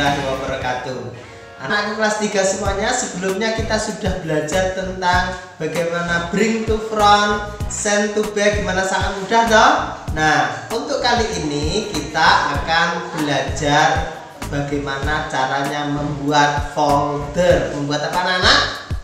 warahmatullahi wabarakatuh. Anak kelas 3 semuanya, sebelumnya kita sudah belajar tentang bagaimana bring to front, send to back, gimana sangat mudah toh. Nah, untuk kali ini kita akan belajar bagaimana caranya membuat folder. Membuat apa anak-anak?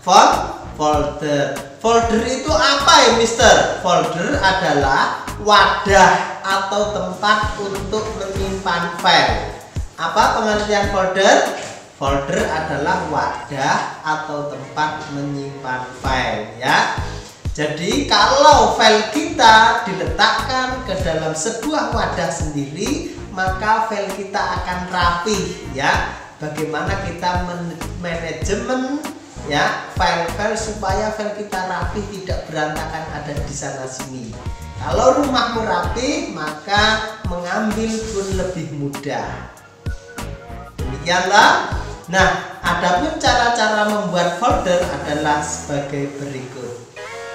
Folder. Folder itu apa ya Mister? Folder adalah wadah atau tempat untuk menyimpan file. Apa pengertian folder? Folder adalah wadah atau tempat menyimpan file ya. Jadi kalau file kita diletakkan ke dalam sebuah wadah sendiri, maka file kita akan rapi ya. Bagaimana kita manajemen ya file-file supaya file kita rapi, tidak berantakan ada di sana sini. Kalau rumahmu rapi, maka mengambil pun lebih mudah. Demikianlah. Nah, adapun cara-cara membuat folder adalah sebagai berikut.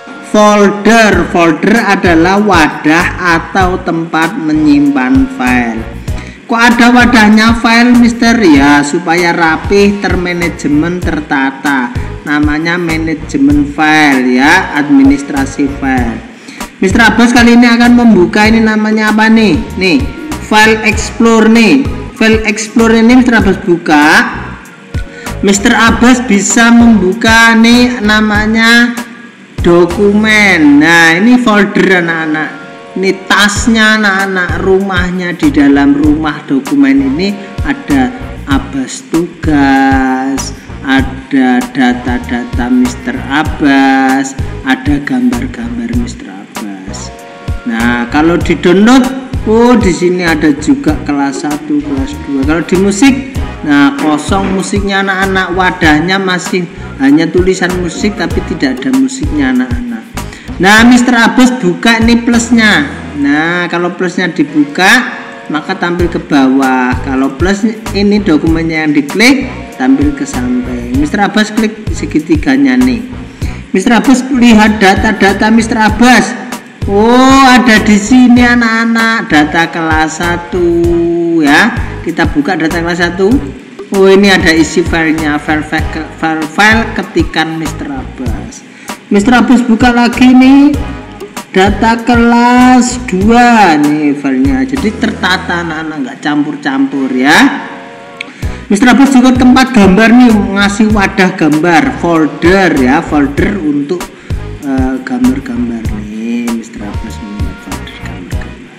Folder adalah wadah atau tempat menyimpan file. Kok ada wadahnya file Mister? Ya, supaya rapih, termanajemen, tertata. Namanya manajemen file ya, administrasi file. Mister Abbas kali ini akan membuka ini namanya apa nih? Nih, file explore nih. File explore ini Mister Abbas buka. Mister Abbas bisa membuka nih namanya dokumen. Nah, ini folder anak-anak. Ini tasnya anak-anak, rumahnya. Di dalam rumah dokumen ini ada Abbas tugas, ada data-data Mister Abbas, ada gambar-gambar Mister Abbas. Nah, kalau di download, oh di sini ada juga kelas 1, kelas 2. Kalau di musik, nah kosong musiknya anak-anak, wadahnya masih hanya tulisan musik tapi tidak ada musiknya anak-anak. Nah, Mister Abbas buka ini plusnya. Nah, kalau plusnya dibuka maka tampil ke bawah. Kalau plus ini dokumennya yang diklik tampil ke samping. Mister Abbas klik segitiganya nih. Mister Abbas lihat data-data Mister Abbas. Oh, ada di sini anak-anak, data kelas 1 ya. Kita buka data kelas 1. Oh, ini ada isi filenya, file ketikan Mister Abbas. Mister Abbas buka lagi nih, data kelas 2 nih filenya. Jadi tertata anak-anak, nggak campur-campur ya. Mister Abbas juga tempat gambar nih, ngasih wadah gambar, folder ya, folder untuk gambar-gambar nih. Mister Abbas membuat folder gambar-gambar.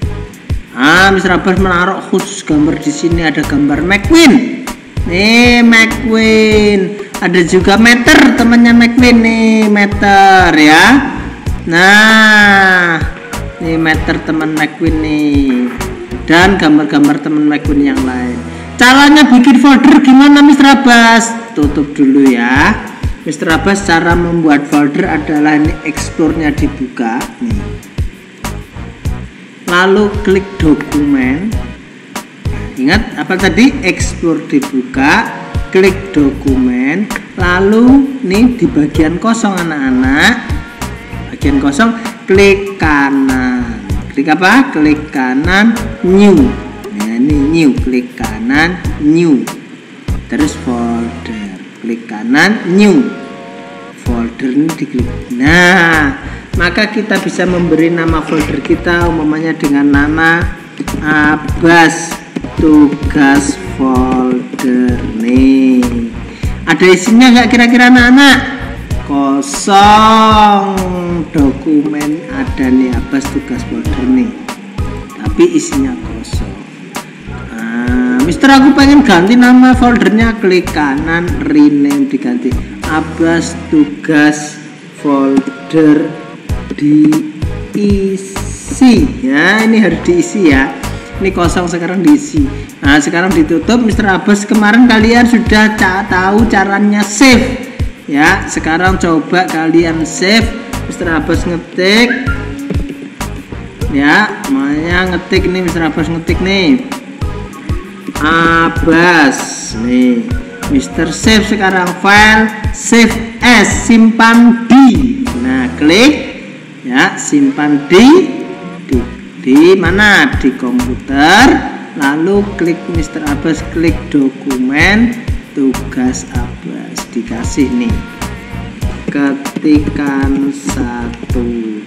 Mister Abbas menaruh khusus gambar di sini, ada gambar McQueen. Nih McQueen. Ada juga meter, temannya McQueen nih, meter ya. Nah, ini meter teman McQueen nih. Dan gambar-gambar teman McQueen yang lain. Caranya bikin folder gimana Mister Abbas? Tutup dulu ya. Mister Abbas cara membuat folder adalah ini, explore-nya dibuka nih. Lalu klik dokumen. Ingat apa tadi? Explore dibuka, klik dokumen, lalu nih di bagian kosong anak-anak. Bagian kosong klik kanan. Klik apa? Klik kanan new. Nah, ini new, klik kanan new. Terus folder, klik kanan new. Folder ini diklik. Nah, maka kita bisa memberi nama folder kita umpamanya dengan nama Abbas tugas folder nih. Ada isinya nggak kira-kira anak-anak? Kosong. Dokumen ada nih Abbas tugas folder nih, tapi isinya kosong. Mister aku pengen ganti nama foldernya, klik kanan rename, diganti Abbas tugas folder diisi ya. Ini harus diisi ya. Ini kosong sekarang diisi. Nah, sekarang ditutup. Mister Abbas kemarin kalian sudah tahu caranya save ya. Sekarang coba kalian save. Mister Abbas ngetik ya, makanya ngetik nih, Mister Abbas ngetik nih Abbas nih. Mister save sekarang, file save as, simpan di. Nah, klik ya, simpan di mana? Di komputer. lalu klik Mr. Abbas, klik dokumen tugas Abbas, dikasih nih ketikan satu,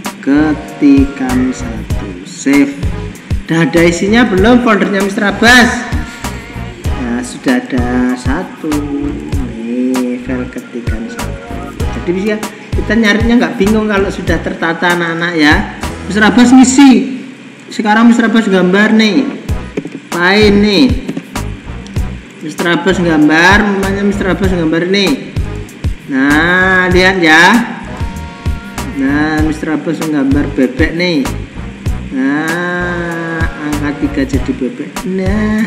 save. Udah ada isinya belum foldernya Mr. Abbas? Nah, sudah ada satu nih, file ketikan satu. Jadi bisa kita nyarinya nggak bingung kalau sudah tertata anak-anak ya. Mr. Abbas ngisi. Sekarang Mr. Abbas gambar nih. File nih. Mr. Abbas gambar, namanya Mr. Abbas gambar nih. Nah, lihat ya. Nah, Mr. Abbas menggambar bebek nih. Nah, angka 3 jadi bebek. Nah.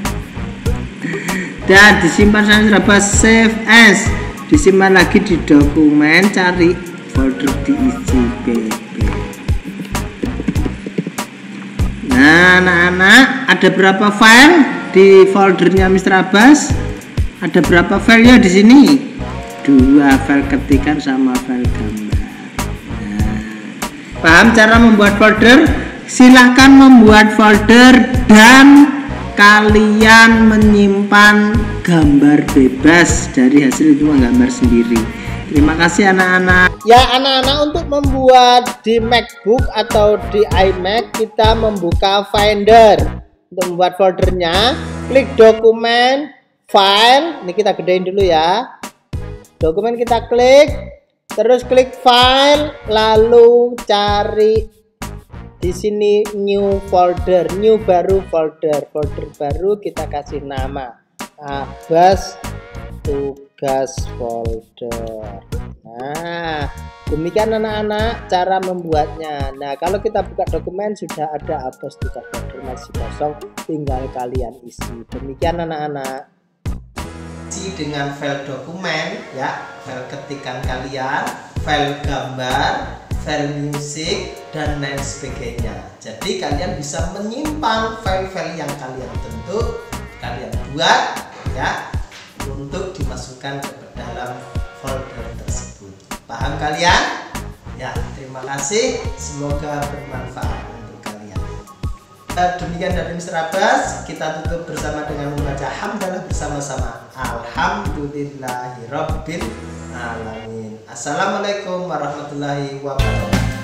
Dan disimpan sama Mr. Abbas, save as. Disimpan lagi di dokumen, cari folder diisi bebek. Nah, anak-anak, ada berapa file di foldernya Mr. Abbas? Ada berapa file ya di sini? 2 file ketikan sama file gambar. Nah, paham cara membuat folder? Silahkan membuat folder dan kalian menyimpan gambar bebas dari hasil itu menggambar sendiri. Terima kasih anak-anak. Ya anak-anak, untuk membuat di MacBook atau di iMac kita membuka Finder. Untuk membuat foldernya, klik dokumen, file. Ini kita gedein dulu ya. Dokumen kita klik, terus klik file, lalu cari di sini new folder, new baru folder baru kita kasih nama Abbas tugas folder. Nah, demikian anak-anak cara membuatnya. Nah, kalau kita buka dokumen sudah ada Abbas tugas folder, masih kosong, tinggal kalian isi. Demikian anak-anak. Dengan file dokumen ya, file ketikan kalian, file gambar, file musik dan lain sebagainya. Jadi kalian bisa menyimpan file-file yang kalian bentuk, kalian buat ya, untuk dimasukkan ke dalam folder tersebut. Paham kalian? Ya, terima kasih, semoga bermanfaat untuk kalian. Demikian dari Mr. Abbas, kita tutup bersama dengan membaca hamdalah bersama-sama. Alhamdulillahirabbil alamin. Assalamualaikum warahmatullahi wabarakatuh.